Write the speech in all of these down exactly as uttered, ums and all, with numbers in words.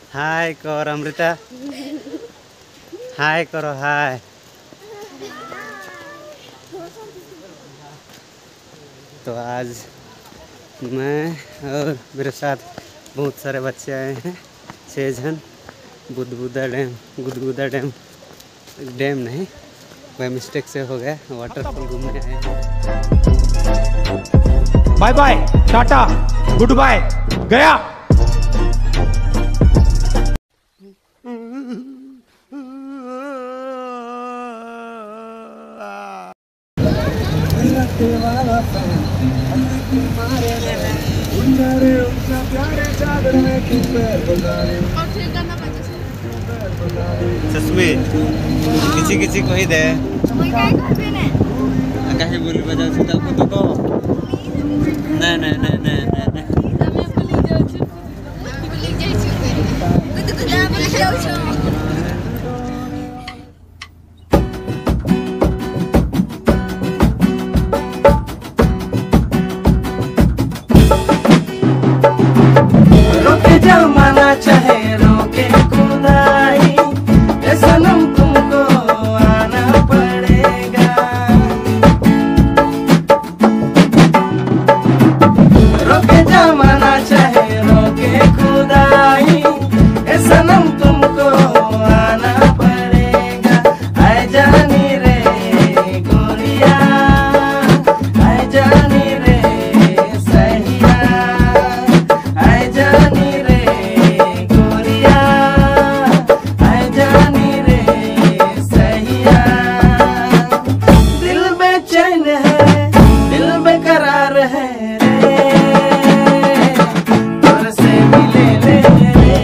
हाय कर अमृता, हाय करो हाय। तो आज मैं और मेरे साथ बहुत सारे बच्चे आए हैं, छः जन। Gudguda dam, Gudguda dam dam नहीं, वह मिस्टेक से हो गया, वाटरफॉल घूमने आए हैं। Bye bye tata good bye गया। चश्मे किसी किसी को ही दे कहीं बोली बजाओ सीधा को तो नहीं नहीं नहीं नहीं नहीं रोके जमाना चाहे रोके खुदाई, ए सनम तुमको आना पड़ेगा। रोके जमाना चाहे रोके खुदाई, ए सनम तुमको आना पड़ेगा। आए जानी रे गोरिया, आए जानी रे सहिया, आए जानी रे गोरिया, आए जानी रे सहिया। दिल बेचैन है, दिल बेकरार है रे, तोर से मिले ले रे,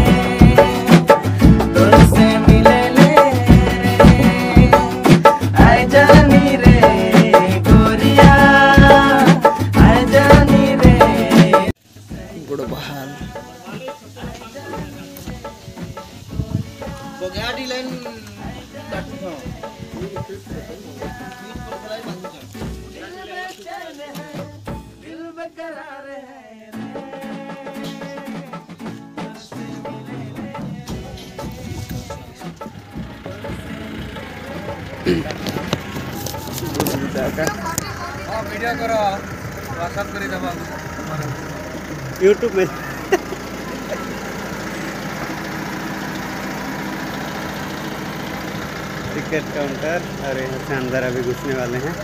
तोर से मिले ले रे। आए जानी रे गोरिया, आए जानी रे। गुड़बहाल गाड़ी लाइन दिल बेकरार है वीडियो करो व्हाट्सएप करी देबा यूट्यूब में। टिकट काउंटर और यहाँ से अंदर अभी घुसने वाले हैं।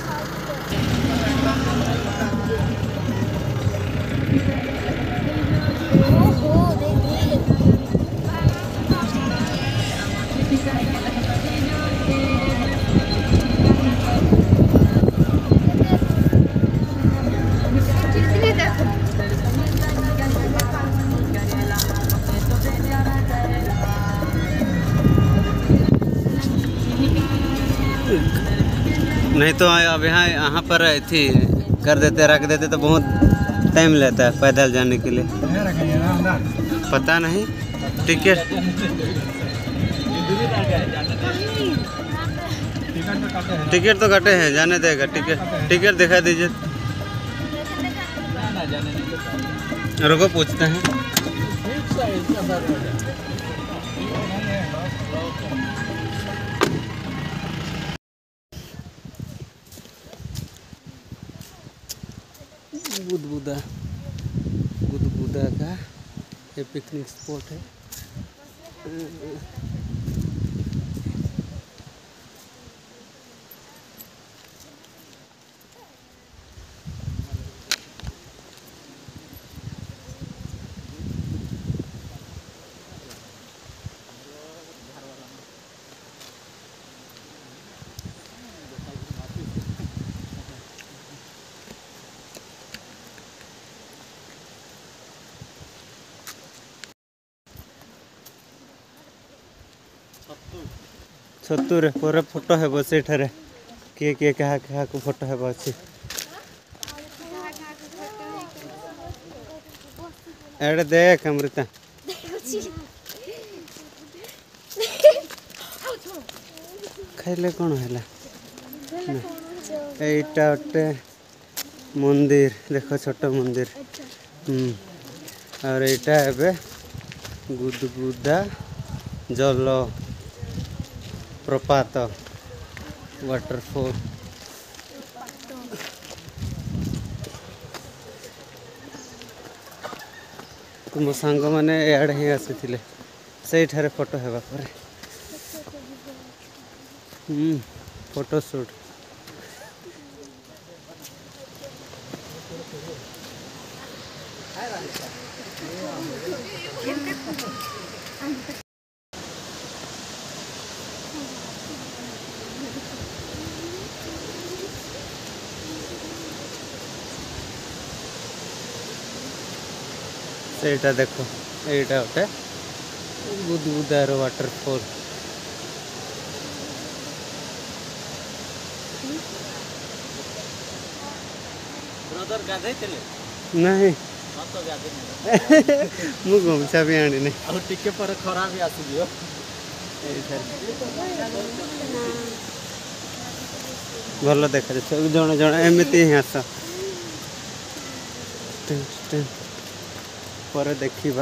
नहीं तो अब यहाँ यहाँ पर थी कर देते रख देते तो बहुत टाइम लेता है पैदल जाने के लिए। पता नहीं टिकट टिकट तो कटे हैं, जाने देगा। टिकट टिकट दिखा दीजिए, रुको पूछते हैं। गुदगुदा गुदगुदा का ये पिकनिक स्पॉट है। छतुरे पूरा फोटो है बस एठारे किए किए क्या क्या को फोटो है बस एडे देख अमृता खाइले कौन है एटा गोटे मंदिर देख छोट मंदिर। हम्म और एटा एबे गुदगुदा जल प्रपात वाटरफॉल। तुम सांग मैंने इे ही आसी से फोटो हेबा पर फोटो शूट सेटा देखो एटा गोटे गुदगुदार वाटरफॉल। ब्रदर गाधे चले नहीं मत तो गाधे नहीं मु गमछा भी आनी नहीं और टिके पर खरा भी आसु दियो भल देखा जड़े जड़े एमती ही आस पर देखा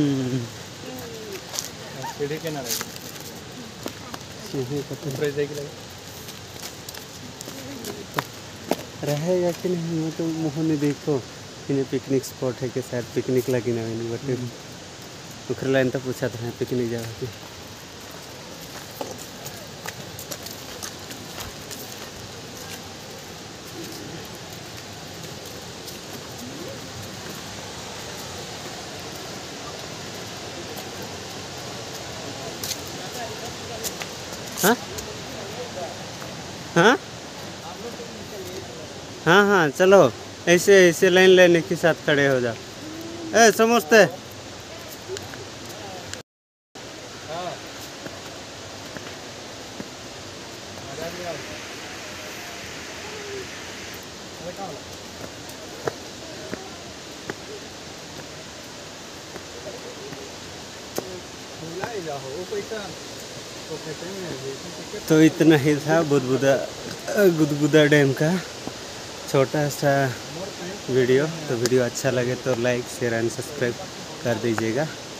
सीढ़ी के ना रहेगा कि नहीं मैं तो मुँह नहीं देखो इन्हें पिकनिक स्पॉट है कि शायद पिकनिक लगी ना मैंने बटे उखर लाइन तो पूछा था पिकनिक जावा की हाँ हाँ हाँ हाँ चलो ऐसे ऐसे लाइन लेने के साथ खड़े हो जाओ। ए समझते तो इतना ही था बुदबुदा गुदगुदा डैम का छोटा सा वीडियो। तो वीडियो अच्छा लगे तो लाइक शेयर एंड सब्सक्राइब कर दीजिएगा।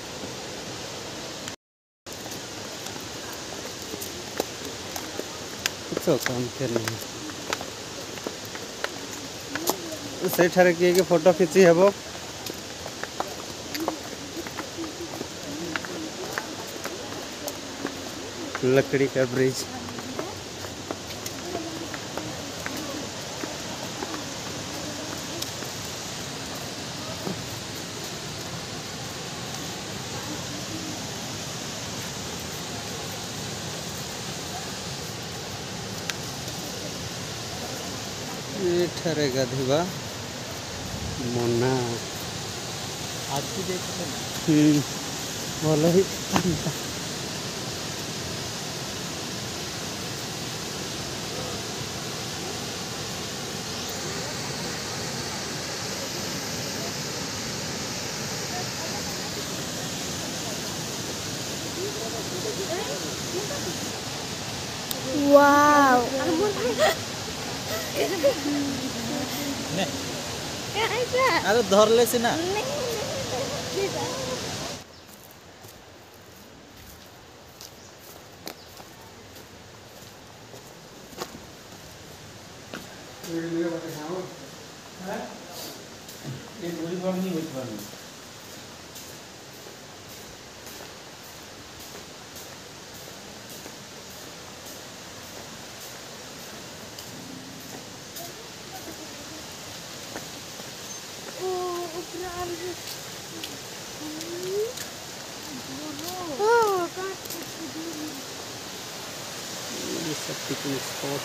कुछ काम कर से ठारे किए कि फोटो खींची हेबो। लकड़ी का ब्रिज ये ठरे गाधिबा मना आज की देख हम्म भल ही Wow. अरे धरले से ना ये सब पिकनिक स्पॉट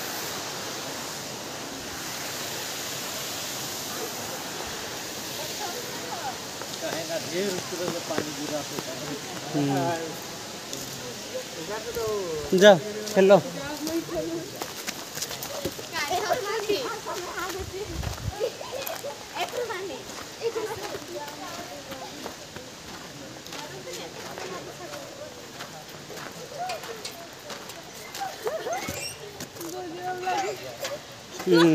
ढेर उसके पानी गिरा होता है। जा हेलो हम्म